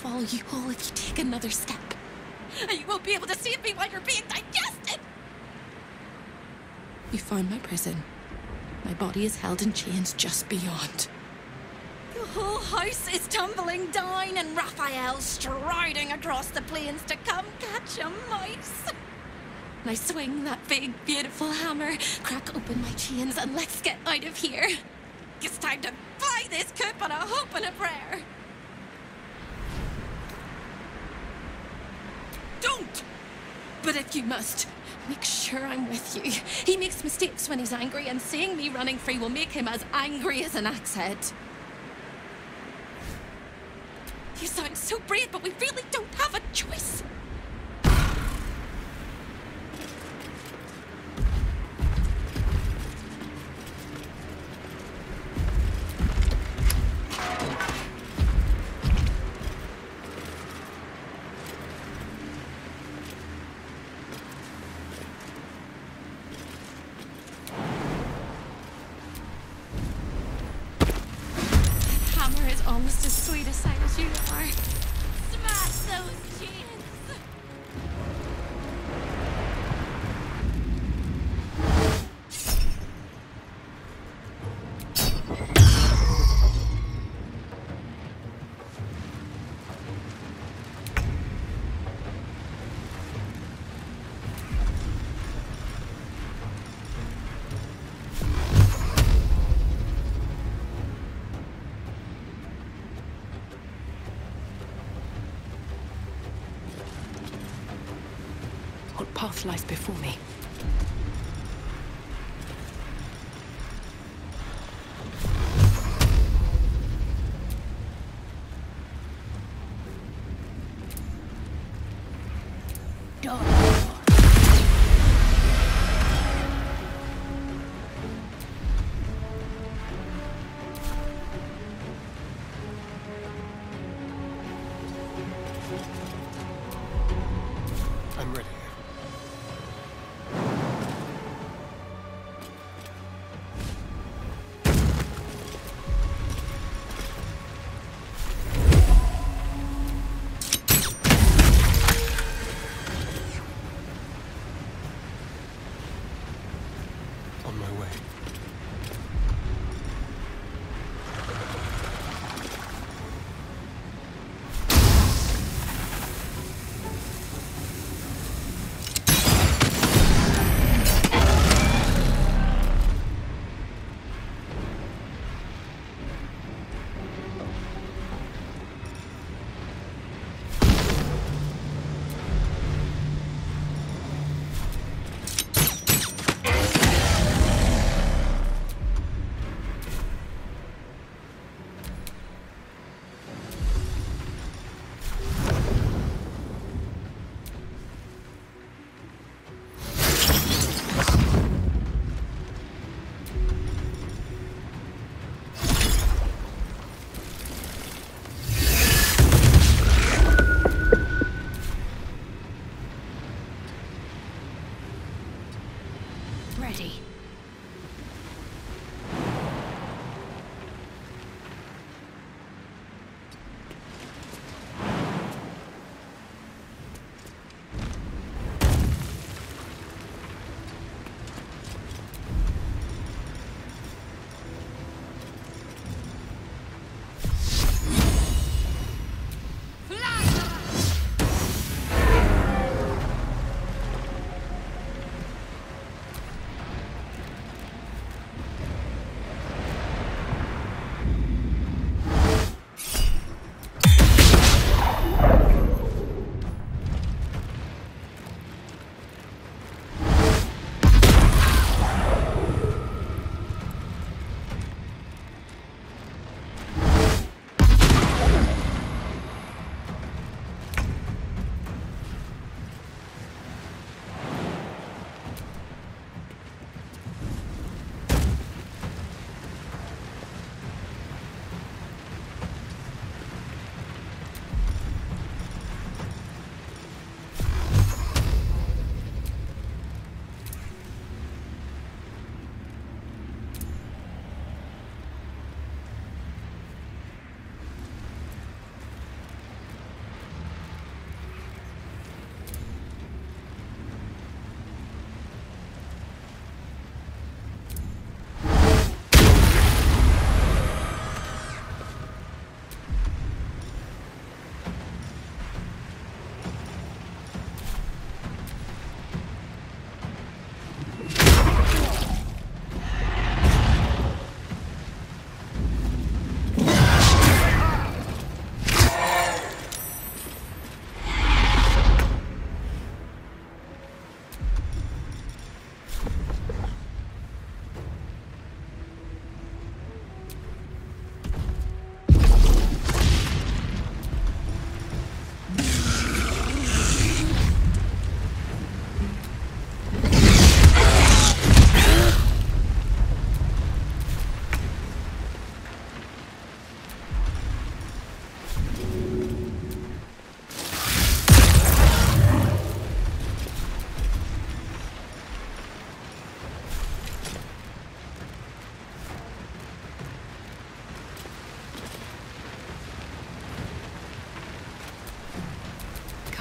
swallow you whole if you take another step. And you won't be able to save me while you're being digested! You found my prison. My body is held in chains just beyond. The whole house is tumbling down and Raphael's striding across the plains to come catch a mouse. And I swing that big, beautiful hammer, crack open my chains, and let's get out of here. It's time to fly this coop on a hope and a prayer. Don't! But if you must, make sure I'm with you. He makes mistakes when he's angry, and seeing me running free will make him as angry as an axe head. You sound so brave, but we really don't have a choice. Almost as sweet a sight as you are. Smash those chains! What path lies before me? I'm ready.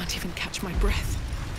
can't even catch my breath.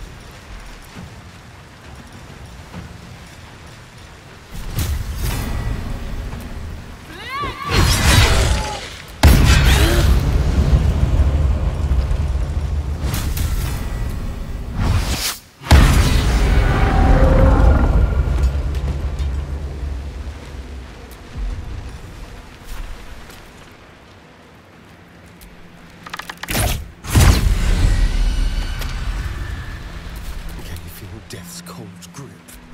Death's cold grip.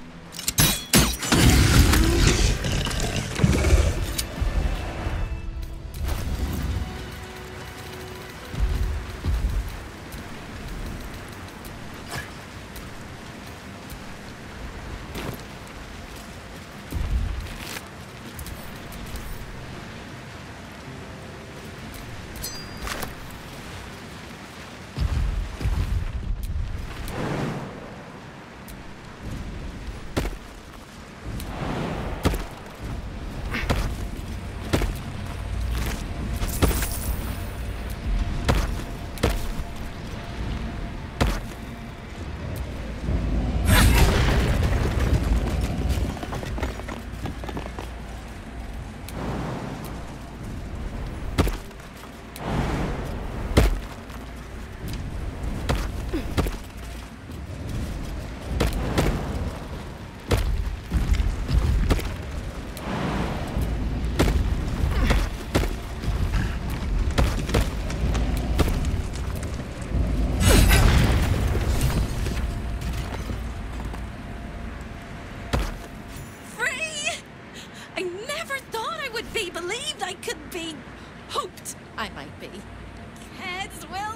I could be hoped I might be. Heads will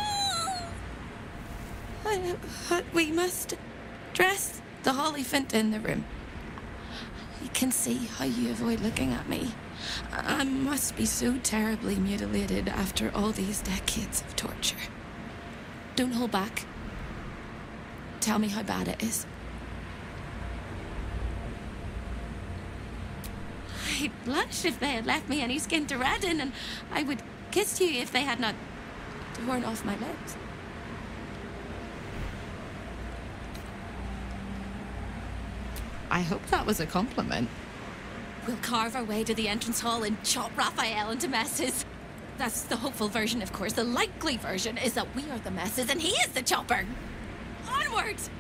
roll! But we must dress the Hollyphant in the room. I can see how you avoid looking at me. I must be so terribly mutilated after all these decades of torture. Don't hold back. Tell me how bad it is. I'd blush if they had left me any skin to redden, and I would kiss you if they had not torn off my lips. I hope that was a compliment. We'll carve our way to the entrance hall and chop Raphael into messes. That's the hopeful version, of course. The likely version is that we are the messes and he is the chopper. Onwards!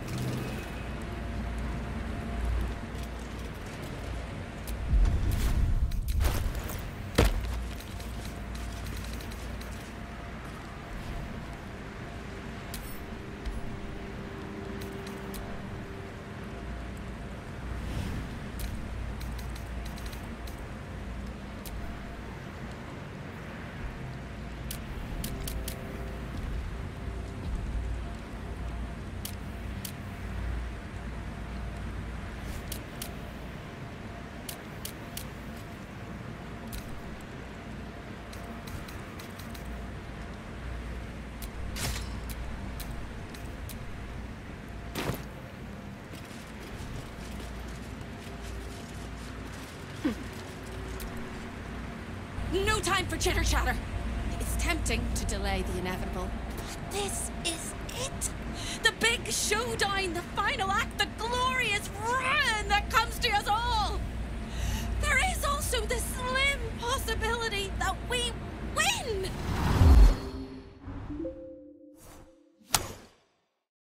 No time for chitter-chatter. It's tempting to delay the inevitable, but this is it. The big showdown, the final act, the glory